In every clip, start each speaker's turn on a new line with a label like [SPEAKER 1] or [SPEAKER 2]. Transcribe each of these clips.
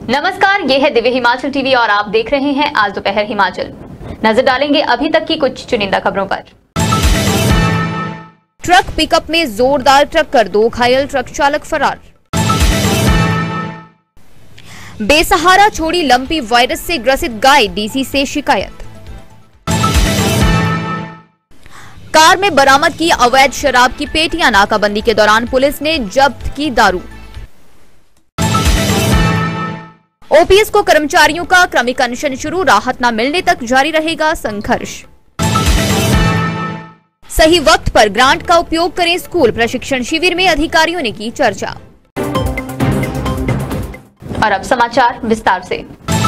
[SPEAKER 1] नमस्कार, ये है दिव्य हिमाचल टीवी और आप देख रहे हैं आज दोपहर हिमाचल। नजर डालेंगे अभी तक की कुछ चुनिंदा खबरों पर। ट्रक पिकअप में जोरदार टक्कर, 2 घायल, ट्रक चालक फरार। बेसहारा छोड़ी लंपी वायरस से ग्रसित गाय, डीसी से शिकायत। कार में बरामद की अवैध शराब की पेटियां, नाकाबंदी के दौरान पुलिस ने जब्त की दारू। ओपीएस को कर्मचारियों का क्रमिक अनशन शुरू, राहत न मिलने तक जारी रहेगा संघर्ष। सही वक्त पर ग्रांट का उपयोग करें स्कूल, प्रशिक्षण शिविर में अधिकारियों ने की चर्चा। और अब समाचार विस्तार से।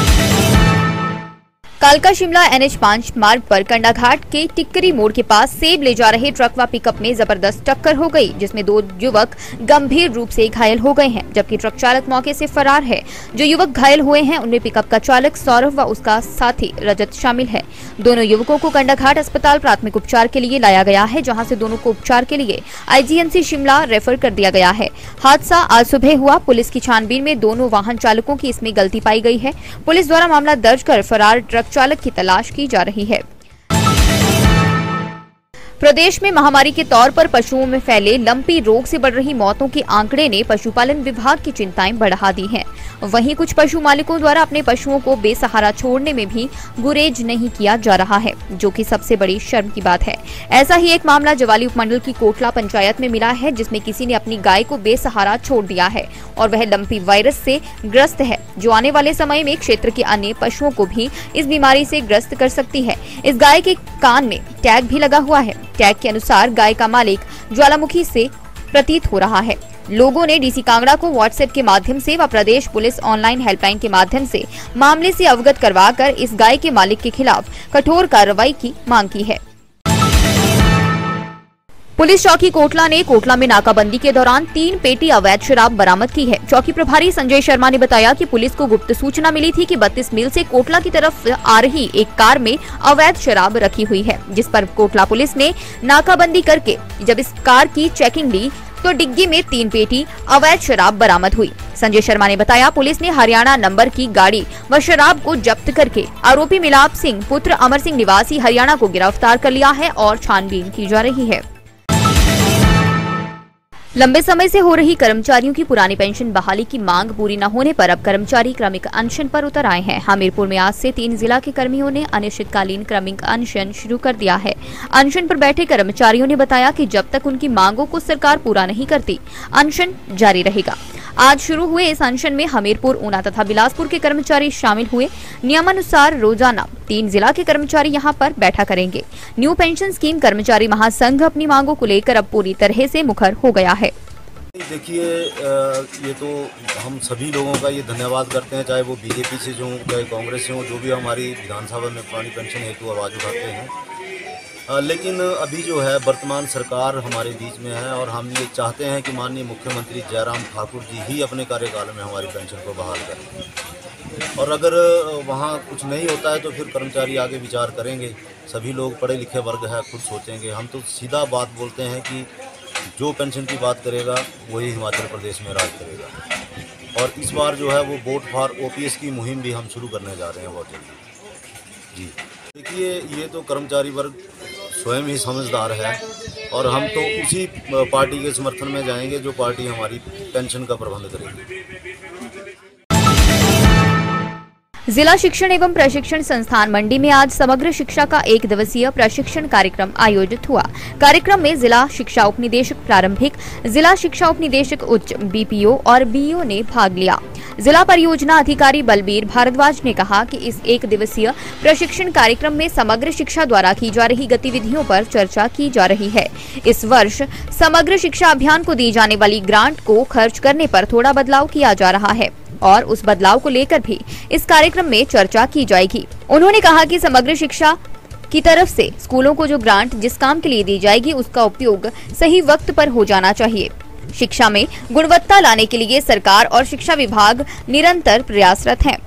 [SPEAKER 1] कालका शिमला NH5 मार्ग पर कंडाघाट के टिक्करी मोड़ के पास सेब ले जा रहे ट्रक व पिकअप में जबरदस्त टक्कर हो गई, जिसमें 2 युवक गंभीर रूप से घायल हो गए हैं, जबकि ट्रक चालक मौके से फरार है। जो युवक घायल हुए हैं उनमें पिकअप का चालक सौरभ व उसका साथी रजत शामिल है। दोनों युवकों को कंडाघाट अस्पताल प्राथमिक उपचार के लिए लाया गया है, जहाँ से दोनों को उपचार के लिए IGNC शिमला रेफर कर दिया गया है। हादसा आज सुबह हुआ। पुलिस की छानबीन में दोनों वाहन चालकों की इसमें गलती पाई गई है। पुलिस द्वारा मामला दर्ज कर फरार ट्रक चालक की तलाश की जा रही है। प्रदेश में महामारी के तौर पर पशुओं में फैले लंपी रोग से बढ़ रही मौतों के आंकड़े ने पशुपालन विभाग की चिंताएं बढ़ा दी हैं। वहीं कुछ पशु मालिकों द्वारा अपने पशुओं को बेसहारा छोड़ने में भी गुरेज नहीं किया जा रहा है, जो कि सबसे बड़ी शर्म की बात है। ऐसा ही एक मामला जवाली उपमंडल की कोटला पंचायत में मिला है, जिसमें किसी ने अपनी गाय को बेसहारा छोड़ दिया है और वह लंपी वायरस से ग्रस्त है, जो आने वाले समय में क्षेत्र के अन्य पशुओं को भी इस बीमारी से ग्रस्त कर सकती है। इस गाय के कान में टैग भी लगा हुआ है। टैग के अनुसार गाय का मालिक ज्वालामुखी से प्रतीत हो रहा है। लोगों ने डीसी कांगड़ा को व्हाट्सएप के माध्यम से व प्रदेश पुलिस ऑनलाइन हेल्पलाइन के माध्यम से मामले से अवगत करवाकर इस गाय के मालिक के खिलाफ कठोर कार्रवाई की मांग की है। पुलिस चौकी कोटला ने कोटला में नाकाबंदी के दौरान 3 पेटी अवैध शराब बरामद की है। चौकी प्रभारी संजय शर्मा ने बताया कि पुलिस को गुप्त सूचना मिली थी कि 32 मील से कोटला की तरफ आ रही एक कार में अवैध शराब रखी हुई है, जिस पर कोटला पुलिस ने नाकाबंदी करके जब इस कार की चेकिंग ली तो डिग्गी में 3 पेटी अवैध शराब बरामद हुई। संजय शर्मा ने बताया, पुलिस ने हरियाणा नंबर की गाड़ी व शराब को जब्त करके आरोपी मिलाप सिंह पुत्र अमर सिंह निवासी हरियाणा को गिरफ्तार कर लिया है और छानबीन की जा रही है। लंबे समय से हो रही कर्मचारियों की पुरानी पेंशन बहाली की मांग पूरी न होने पर अब कर्मचारी क्रमिक अनशन पर उतर आए हैं। हमीरपुर में आज से 3 जिला के कर्मियों ने अनिश्चितकालीन क्रमिक अनशन शुरू कर दिया है। अनशन पर बैठे कर्मचारियों ने बताया कि जब तक उनकी मांगों को सरकार पूरा नहीं करती, अनशन जारी रहेगा। आज शुरू हुए इस अनशन में हमीरपुर, ऊना तथा बिलासपुर के कर्मचारी शामिल हुए। नियमानुसार रोजाना 3 जिला के कर्मचारी यहां पर बैठा करेंगे। न्यू पेंशन स्कीम कर्मचारी महासंघ अपनी मांगों को लेकर अब पूरी तरह से मुखर हो गया है।
[SPEAKER 2] देखिए, ये तो हम सभी लोगों का ये धन्यवाद करते हैं, चाहे वो बीजेपी से जो, चाहे कांग्रेस से हो, जो भी हमारी विधानसभा में पुरानी पेंशन हेतु आवाज़ उठाते हैं। लेकिन अभी जो है वर्तमान सरकार हमारे बीच में है और हम ये चाहते हैं कि माननीय मुख्यमंत्री जयराम ठाकुर जी ही अपने कार्यकाल में हमारी पेंशन को बहाल करें। और अगर वहाँ कुछ नहीं होता है तो फिर कर्मचारी आगे विचार करेंगे। सभी लोग पढ़े लिखे वर्ग है, खुद सोचेंगे। हम तो सीधा बात बोलते हैं कि जो पेंशन की बात करेगा वही हिमाचल प्रदेश में राज करेगा। और इस बार जो है वो वोट फॉर OPS की मुहिम भी हम शुरू करने जा रहे हैं बहुत जल्दी। जी देखिए, ये तो कर्मचारी वर्ग स्वयं ही समझदार है और हम तो उसी पार्टी के समर्थन में जाएंगे जो पार्टी हमारी पेंशन का प्रबंध करेगी।
[SPEAKER 1] जिला शिक्षण एवं प्रशिक्षण संस्थान मंडी में आज समग्र शिक्षा का 1 दिवसीय प्रशिक्षण कार्यक्रम आयोजित हुआ। कार्यक्रम में जिला शिक्षा उपनिदेशक प्रारंभिक, जिला शिक्षा उपनिदेशक उच्च, BPO और BEO ने भाग लिया। जिला परियोजना अधिकारी बलबीर भारद्वाज ने कहा कि इस 1 दिवसीय प्रशिक्षण कार्यक्रम में समग्र शिक्षा द्वारा की जा रही गतिविधियों पर चर्चा की जा रही है। इस वर्ष समग्र शिक्षा अभियान को दी जाने वाली ग्रांट को खर्च करने पर थोड़ा बदलाव किया जा रहा है और उस बदलाव को लेकर भी इस कार्यक्रम में चर्चा की जाएगी। उन्होंने कहा कि समग्र शिक्षा की तरफ से स्कूलों को जो ग्रांट जिस काम के लिए दी जाएगी उसका उपयोग सही वक्त पर हो जाना चाहिए। शिक्षा में गुणवत्ता लाने के लिए सरकार और शिक्षा विभाग निरंतर प्रयासरत है।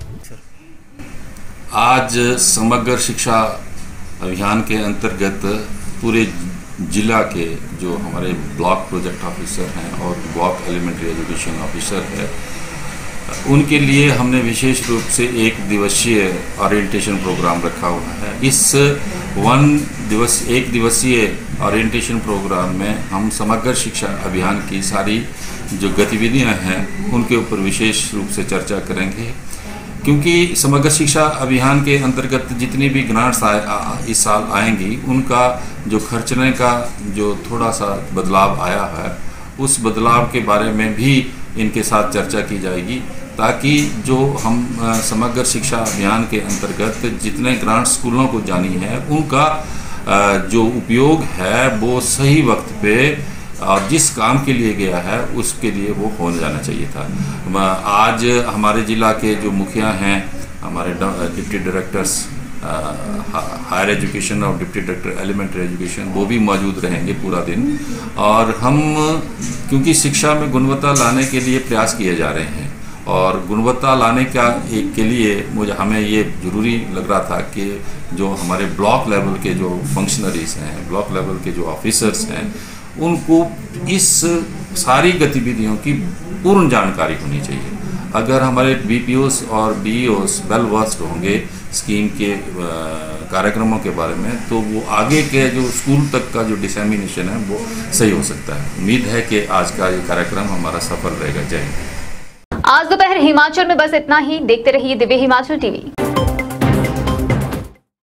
[SPEAKER 3] आज समग्र शिक्षा अभियान के अंतर्गत पूरे जिला के जो हमारे ब्लॉक प्रोजेक्ट ऑफिसर हैं और ब्लॉक एलिमेंट्री एजुकेशन ऑफिसर है, उनके लिए हमने विशेष रूप से एक दिवसीय ओरिएंटेशन प्रोग्राम रखा हुआ है। इस एक दिवसीय ओरिएंटेशन प्रोग्राम में हम समग्र शिक्षा अभियान की सारी जो गतिविधियां हैं उनके ऊपर विशेष रूप से चर्चा करेंगे, क्योंकि समग्र शिक्षा अभियान के अंतर्गत जितनी भी ग्रांट्स इस साल आएंगी उनका जो खर्चने का जो थोड़ा सा बदलाव आया है, उस बदलाव के बारे में भी इनके साथ चर्चा की जाएगी, ताकि जो हम समग्र शिक्षा अभियान के अंतर्गत जितने ग्रांट स्कूलों को जानी है उनका जो उपयोग है वो सही वक्त पे और जिस काम के लिए गया है उसके लिए वो हो जाना चाहिए था। आज हमारे ज़िला के जो मुखिया हैं, हमारे डिप्टी डायरेक्टर्स हायर एजुकेशन और डिप्टी डायरेक्टर एलिमेंट्री एजुकेशन, वो भी मौजूद रहेंगे पूरा दिन। और हम क्योंकि शिक्षा में गुणवत्ता लाने के लिए प्रयास किए जा रहे हैं और गुणवत्ता लाने के लिए हमें ये ज़रूरी लग रहा था कि जो हमारे ब्लॉक लेवल के जो फंक्शनरीज हैं, ब्लॉक लेवल के जो ऑफिसर्स हैं, उनको इस सारी गतिविधियों की पूर्ण जानकारी होनी चाहिए। अगर हमारे बीपीओस और बीईओस वेल वर्स्ड होंगे स्कीम के कार्यक्रमों के बारे में, तो वो आगे के जो स्कूल तक का जो डिसेमिनेशन है वो सही हो सकता है। उम्मीद है कि आज का ये कार्यक्रम हमारा सफल रहेगा। जय हिंद।
[SPEAKER 1] आज दोपहर हिमाचल में बस इतना ही। देखते रहिए दिव्य हिमाचल टीवी।